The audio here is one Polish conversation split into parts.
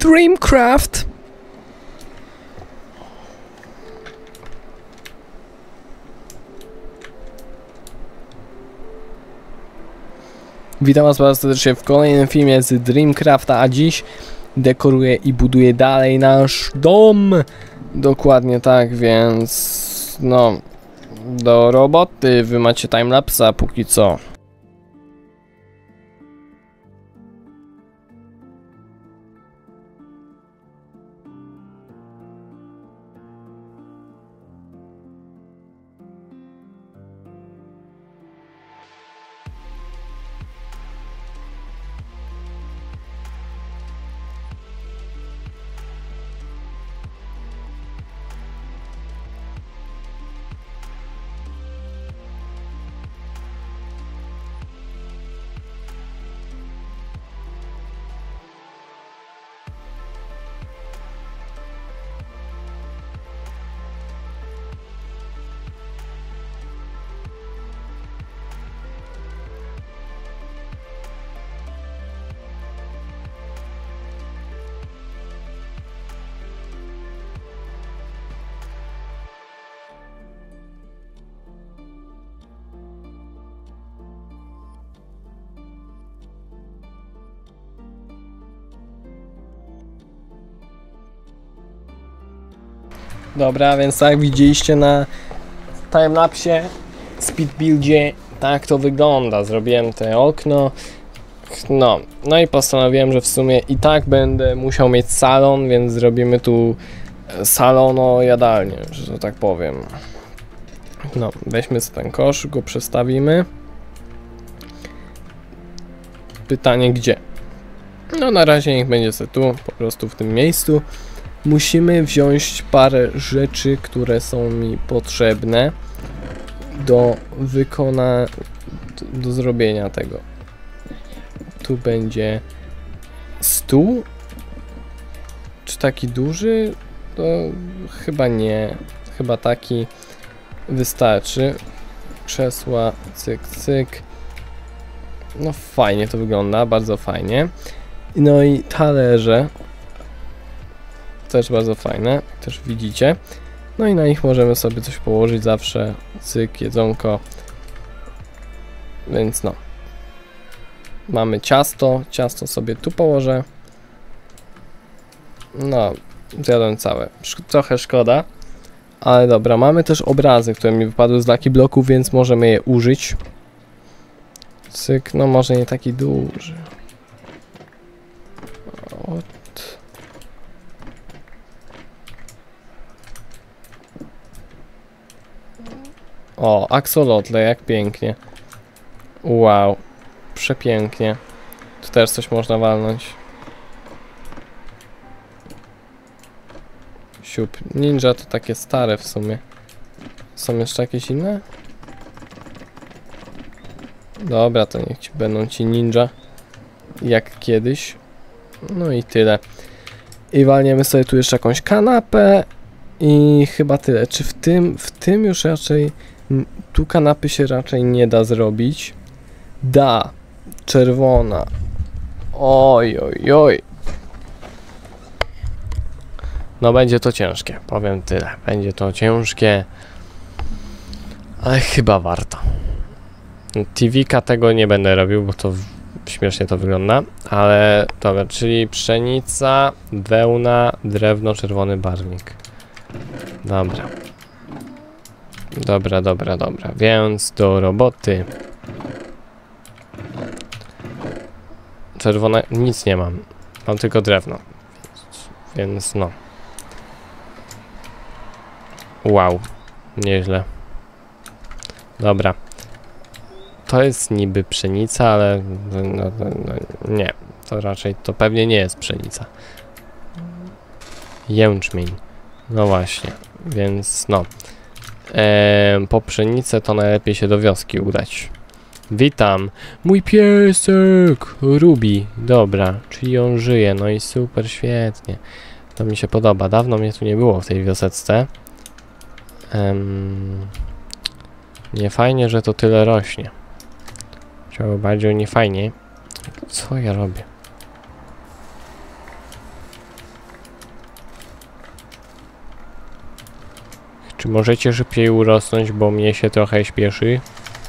Dreamcraft. Witam was bardzo serdecznie w kolejnym filmie z Dreamcrafta, a dziś dekoruję i buduję dalej nasz dom. Dokładnie tak, więc no, do roboty. Wy macie timelapsa póki co. Dobra, więc tak jak widzieliście na timelapsie, speedbuildzie, tak to wygląda. Zrobiłem te okno, no i postanowiłem, że w sumie i tak będę musiał mieć salon, więc zrobimy tu salono-jadalnię, że tak powiem. No, weźmy sobie ten kosz, go przestawimy. Pytanie gdzie? No na razie niech będzie sobie tu, po prostu w tym miejscu. Musimy wziąć parę rzeczy, które są mi potrzebne do do zrobienia tego. Tu będzie stół. Czy taki duży? To chyba nie. Chyba taki wystarczy. Krzesła, cyk, cyk. No fajnie to wygląda, bardzo fajnie. No i talerze. Też bardzo fajne, jak też widzicie. No i na nich możemy sobie coś położyć zawsze. Cyk, jedzonko. Więc no. Mamy ciasto. Ciasto sobie tu położę. No, zjadłem całe. Trochę szkoda. Ale dobra, mamy też obrazy, które mi wypadły z Lucky Blocków, więc możemy je użyć. Cyk, no może nie taki duży. O, axolotle, jak pięknie. Wow, przepięknie. Tu też coś można walnąć. Siup. Ninja to takie stare w sumie. Są jeszcze jakieś inne? Dobra, to niech będą ci ninja. Jak kiedyś. No i tyle. I walniemy sobie tu jeszcze jakąś kanapę. I chyba tyle. Czy w tym już raczej... Tu kanapy się raczej nie da zrobić. Da. Czerwona. Oj, oj, oj. No będzie to ciężkie. Powiem tyle. Będzie to ciężkie. Ale chyba warto. TV-ka tego nie będę robił, bo to śmiesznie to wygląda. Ale dobra, czyli pszenica, wełna, drewno, czerwony barwnik. Dobra. Dobra, więc do roboty. Czerwone, nic nie mam. Mam tylko drewno. Więc no. Wow, nieźle. Dobra. To jest niby pszenica, ale no, nie. To raczej, to pewnie nie jest pszenica. Jęczmień. No właśnie, więc no. Po pszenicę to najlepiej się do wioski udać. Witam, mój piesek Ruby. Dobra, czyli on żyje, no i super, świetnie. To mi się podoba, dawno mnie tu nie było w tej wioseczce. Nie fajnie, że to tyle rośnie. Chciałbym bardziej nie fajnie. Co ja robię? Czy możecie szybciej urosnąć, bo mnie się trochę śpieszy?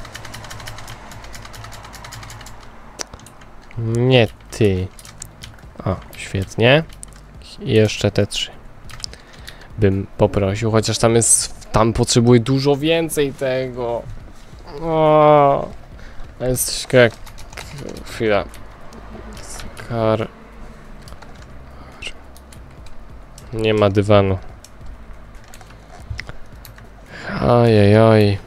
Nie ty. O, świetnie. I jeszcze te 3. Bym poprosił, chociaż tam jest... Tam potrzebuję dużo więcej tego. O, jest jak... Chwila. Nie ma dywanu. Ojojoj.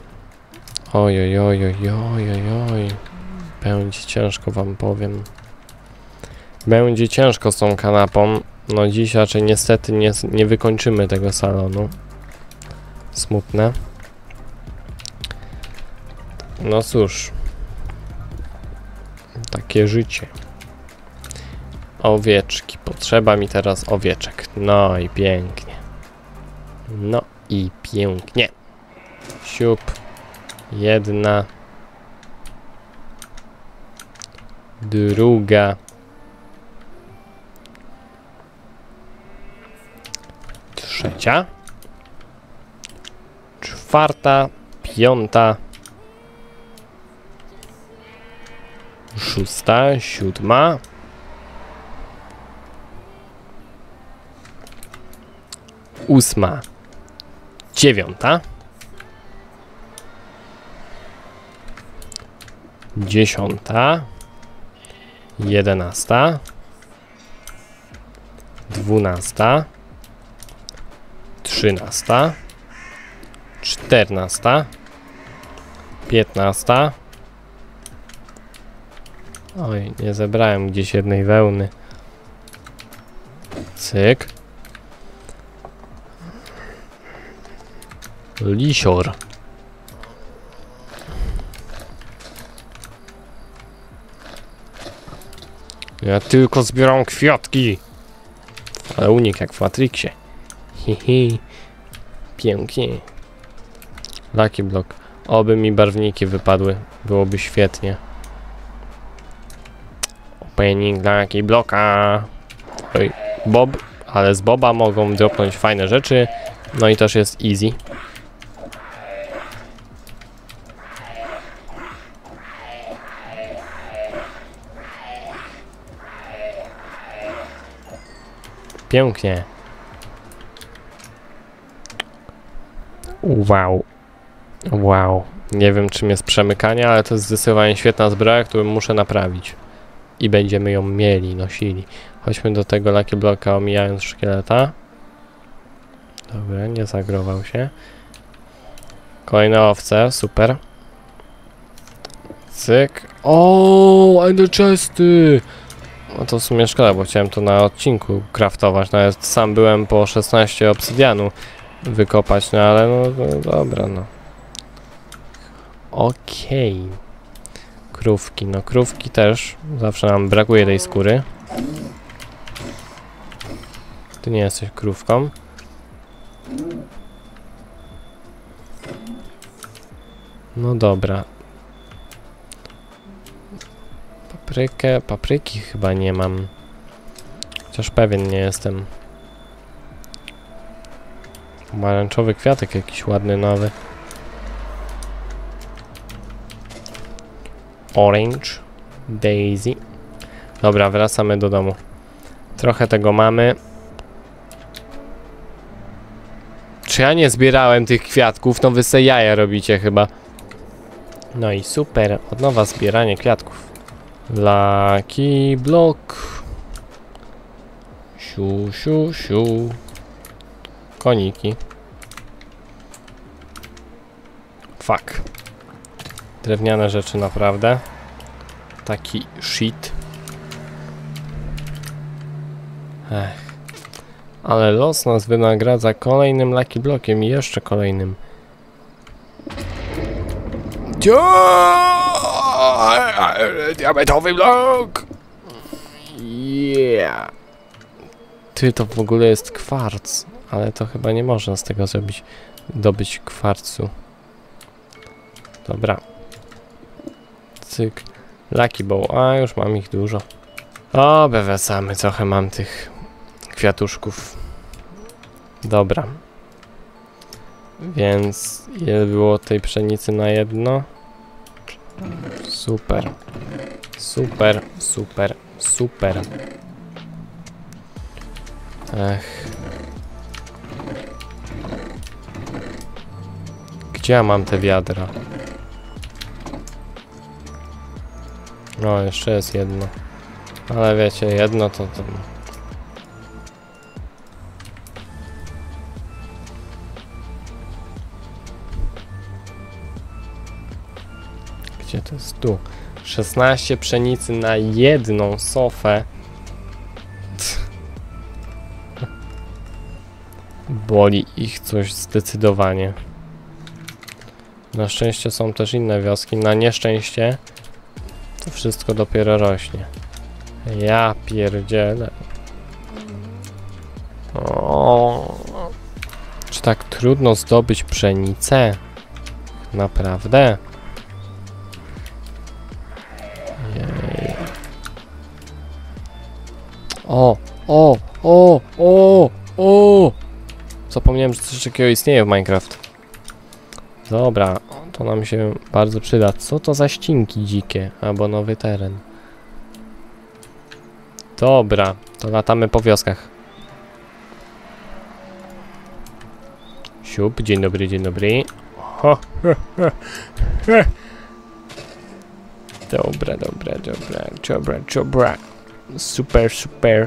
Ojojoj. Będzie ciężko, wam powiem. Będzie ciężko z tą kanapą. No dziś raczej niestety nie wykończymy tego salonu. Smutne. No cóż. Takie życie. Owieczki. Potrzeba mi teraz owieczek. No i pięknie. No i pięknie. Siup. 1. Druga. 3. 4. 5. 6. 7. 8. 9. 10. 11. 12. 13. 14. 15. Oj, nie zebrałem gdzieś jednej wełny. Cyk. Lisior. Ja tylko zbieram kwiatki. Ale unik jak w Matrixie. Hihi. Pięknie. Lucky Block. Oby mi barwniki wypadły. Byłoby świetnie. Opening Lucky Blocka. Oj, Bob. Ale z Boba mogą dropnąć fajne rzeczy. No i też jest easy. Pięknie. Wow. Wow. Nie wiem czym jest przemykanie, ale to jest zdecydowanie świetna zbroja, którą muszę naprawić. I będziemy ją mieli, nosili. Chodźmy do tego Lucky Blocka, omijając szkieleta. Dobra, nie zagrował się. Kolejne owce, super. Cyk. O, Ender Chesty! No to w sumie szkoda, bo chciałem to na odcinku craftować. Nawet sam byłem po 16 obsydianu wykopać, no ale no dobra, no. Okej. Krówki, no krówki też. Zawsze nam brakuje tej skóry. Ty nie jesteś krówką. No dobra. Papryki chyba nie mam. Chociaż pewien nie jestem. Pomarańczowy kwiatek jakiś ładny, nowy. Orange. Daisy. Dobra, wracamy do domu. Trochę tego mamy. Czy ja nie zbierałem tych kwiatków? No wy se jaja robicie chyba. No i super. Od nowa zbieranie kwiatków. Lucky Block. Siu, siu, siu. Koniki. Fuck. Drewniane rzeczy naprawdę. Taki shit. Ech. Ale los nas wynagradza kolejnym Lucky Blockiem i jeszcze kolejnym. Diamentowy blok! Yeah! Ty, to w ogóle jest kwarc, ale to chyba nie można z tego dobyć kwarcu. Dobra. Cyk. Lucky Bow, a już mam ich dużo. O, wracamy, trochę mam tych kwiatuszków. Dobra. Więc ile było tej pszenicy na jedno? Super. Super, super, super. Ech. Gdzie ja mam te wiadra? No, jeszcze jest jedno. Ale wiecie, jedno to... Gdzie to jest? Tu. 16 pszenicy na jedną sofę. Boli ich coś zdecydowanie. Na szczęście są też inne wioski. Na nieszczęście to wszystko dopiero rośnie. Ja pierdzielę. O, czy tak trudno zdobyć pszenicę? Naprawdę? Jej. O! Zapomniałem, że coś takiego istnieje w Minecraft. Dobra, to nam się bardzo przyda. Co to za ścinki dzikie? Albo nowy teren. Dobra, to latamy po wioskach. Siup, dzień dobry, dzień dobry. Dobra, dobra, dobra, dobra, dobra. Super, super.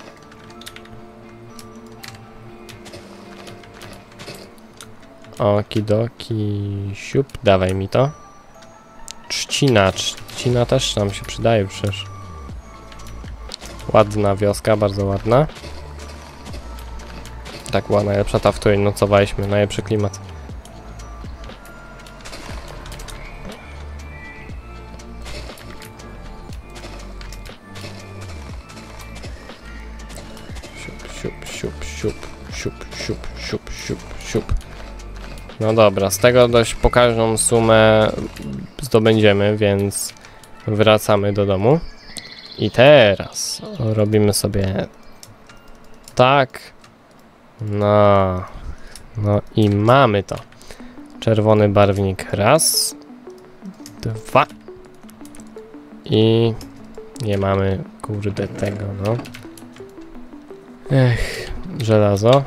Okidoki, siup, dawaj mi to. Trzcina też nam się przydaje przecież. Ładna wioska, bardzo ładna. Tak była najlepsza ta, w której nocowaliśmy, najlepszy klimat. Siup. No dobra, z tego dość pokaźną sumę zdobędziemy, więc wracamy do domu. I teraz robimy sobie tak. No i mamy to. Czerwony barwnik raz, dwa. I nie mamy, kurde, tego, no. Ech, żelazo.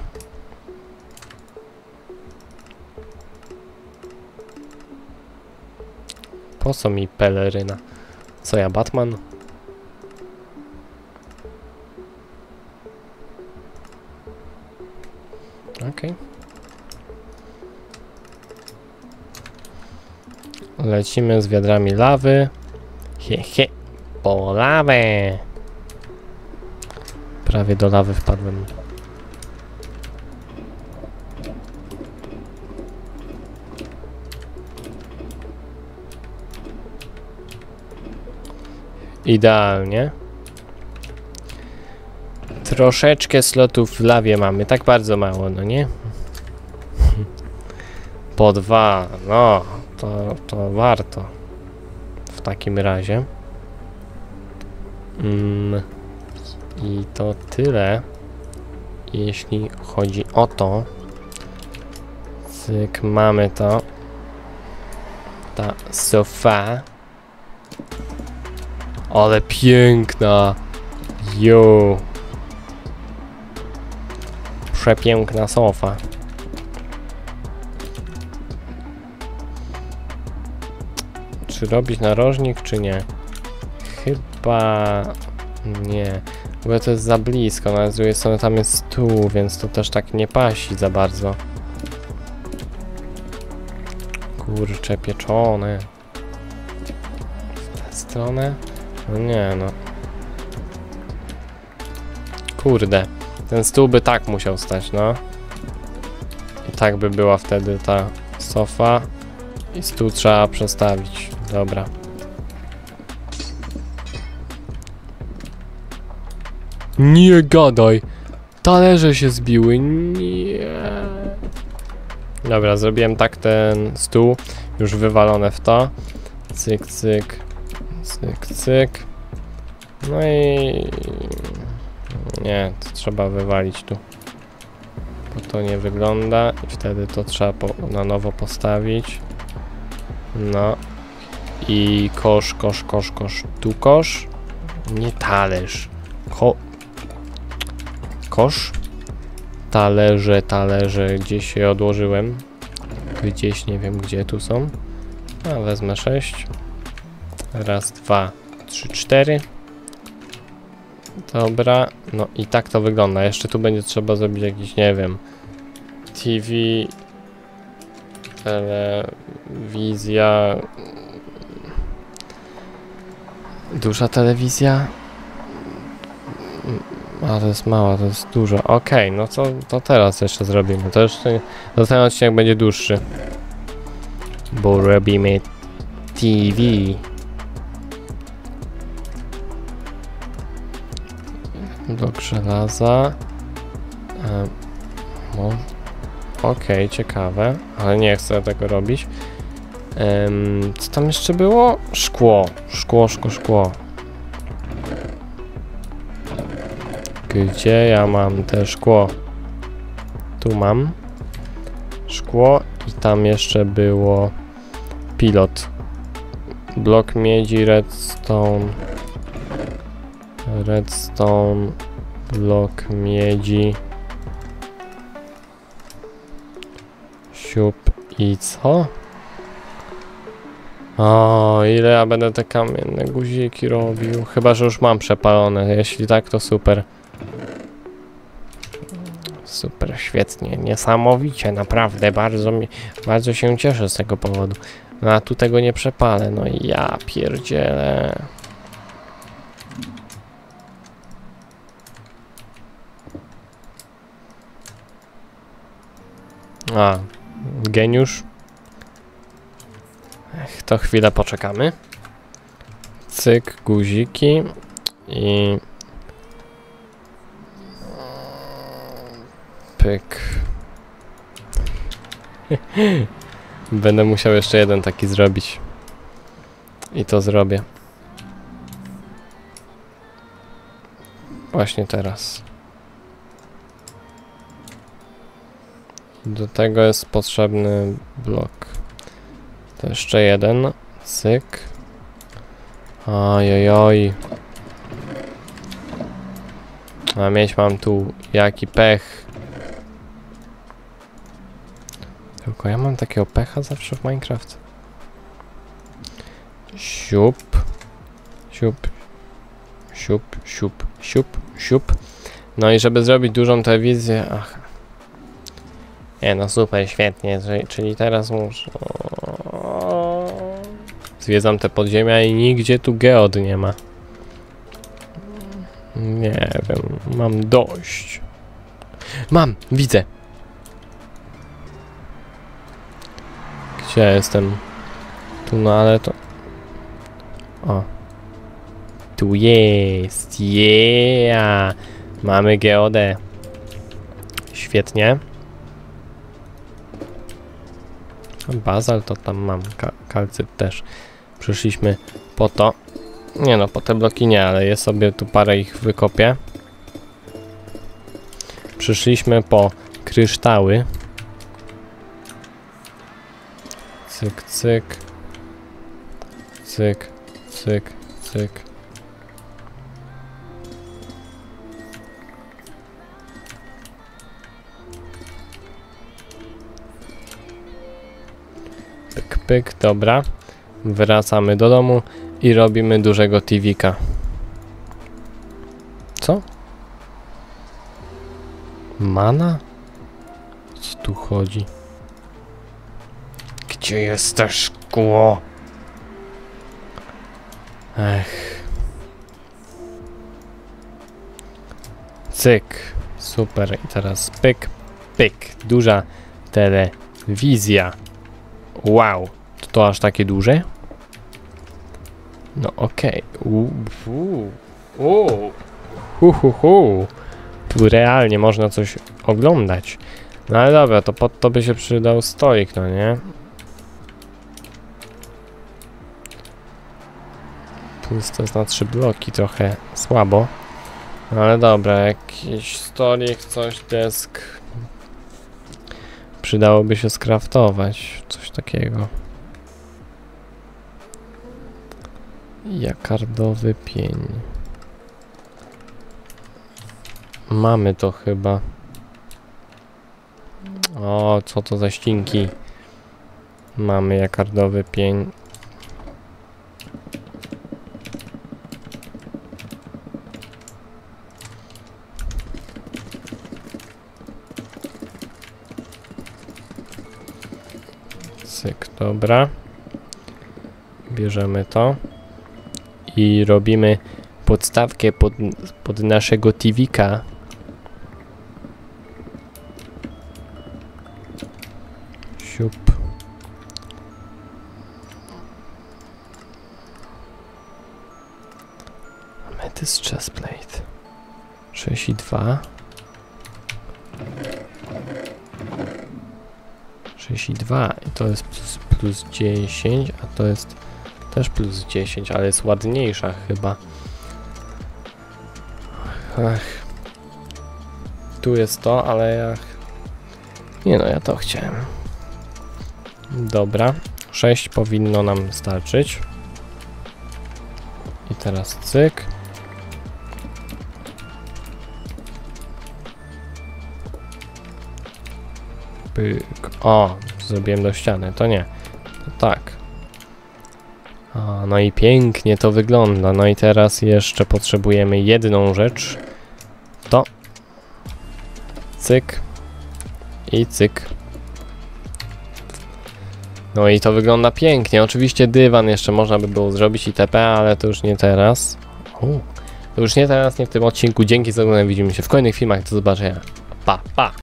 Po co mi peleryna? Co ja, Batman? Okej. Lecimy z wiadrami lawy. Po lawę. Prawie do lawy wpadłem. Idealnie. Troszeczkę slotów w lawie mamy, tak bardzo mało, no nie? Po 2, no, to warto. W takim razie. I to tyle, jeśli chodzi o to. Cyk, mamy to. Ta sofa. Ale piękna. Jo. Przepiękna sofa. Czy robić narożnik, czy nie? Chyba nie. Bo to jest za blisko, no, z drugiej strony tam jest stół, więc to też tak nie pasi za bardzo. Kurcze pieczone. W tę stronę? No nie, no. Kurde. Ten stół by tak musiał stać, no. I tak by była wtedy ta sofa. I stół trzeba przestawić. Dobra. Nie gadaj. Talerze się zbiły. Nie. Dobra, zrobiłem tak ten stół. Już wywalone w to. Cyk, cyk. Cyk, cyk. No i... Nie, to trzeba wywalić tu. bo to nie wygląda i wtedy to trzeba na nowo postawić. No i kosz, tu kosz, nie talerz, kosz, talerze, gdzieś się odłożyłem, gdzieś, nie wiem gdzie tu są, a wezmę 6, raz, 2, 3, 4, dobra, no i tak to wygląda, jeszcze tu będzie trzeba zrobić jakiś, nie wiem, TV, telewizja, duża telewizja, a to jest mała, to jest dużo, okej, no to teraz jeszcze zrobimy, to jeszcze, to ten odcinek będzie dłuższy, bo robimy TV. Blok żelaza. No. Okej, ciekawe, ale nie chcę tego robić. Co tam jeszcze było? Szkło. Szkło. Gdzie ja mam te szkło? Tu mam szkło i tam jeszcze było pilot. Blok miedzi, redstone, blok miedzi, siup i co? O, ile ja będę te kamienne guziki robił? Chyba że już mam przepalone, jeśli tak to super. Super, świetnie, niesamowicie, naprawdę, bardzo się cieszę z tego powodu. No a tu tego nie przepalę, no i ja pierdzielę. A, geniusz. To chwilę poczekamy. Cyk, guziki i pyk. Będę musiał jeszcze jeden taki zrobić. I to zrobię. Właśnie teraz. Do tego jest potrzebny blok. To jeszcze jeden. Cyk. Ojojoj. A mam tu jaki pech. Tylko ja mam takiego pecha zawsze w Minecraft. Siup. Siup. No i żeby zrobić dużą telewizję... Ach. Nie no super, świetnie. Czyli teraz muszę... Zwiedzam te podziemia i nigdzie tu geod nie ma. Nie wiem, mam dość. Widzę. Gdzie jestem? Tu, no ale to... O. Tu jest, yeah! Mamy geodę. Świetnie. Bazal to tam mam, kalcyt też. Przyszliśmy po to. Nie no, po te bloki nie, ale ja sobie tu parę ich wykopię. Przyszliśmy po kryształy. Cyk, cyk. Cyk, cyk, cyk. Pyk, pyk, dobra. Wracamy do domu i robimy dużego TV-ka. Co? Mana? Co tu chodzi? Gdzie jest to szkło? Ech. Cyk. Super. I teraz pyk, pyk. Duża telewizja. Wow. To aż takie duże? No okej. Tu realnie można coś oglądać. No ale dobra, to pod to by się przydał stolik, no nie? Plus to jest na 3 bloki, trochę słabo. No ale dobra, jakiś stolik, coś, desk. Przydałoby się skraftować coś takiego. Jakardowy pień. Mamy to chyba. O, co to za ścinki. Mamy jakardowy pień. Cyk, dobra. Bierzemy to. I robimy podstawkę pod naszego TV-ka. Siup. Amethyst chestplate. 6,2. 6,2 i to jest plus 10, a to jest też plus 10, ale jest ładniejsza chyba. Ach. Tu jest to, ale ja... Nie no, ja to chciałem. Dobra, 6 powinno nam starczyć. I teraz cyk. Pyk. O, zrobiłem do ściany, to nie. To tak. O, no i pięknie to wygląda. No i teraz jeszcze potrzebujemy jedną rzecz. To. Cyk. I cyk. No i to wygląda pięknie. Oczywiście dywan jeszcze można by było zrobić itp., ale to już nie teraz. To już nie teraz, nie w tym odcinku. Dzięki za oglądanie. Widzimy się w kolejnych filmach. Do zobaczenia. Pa, pa!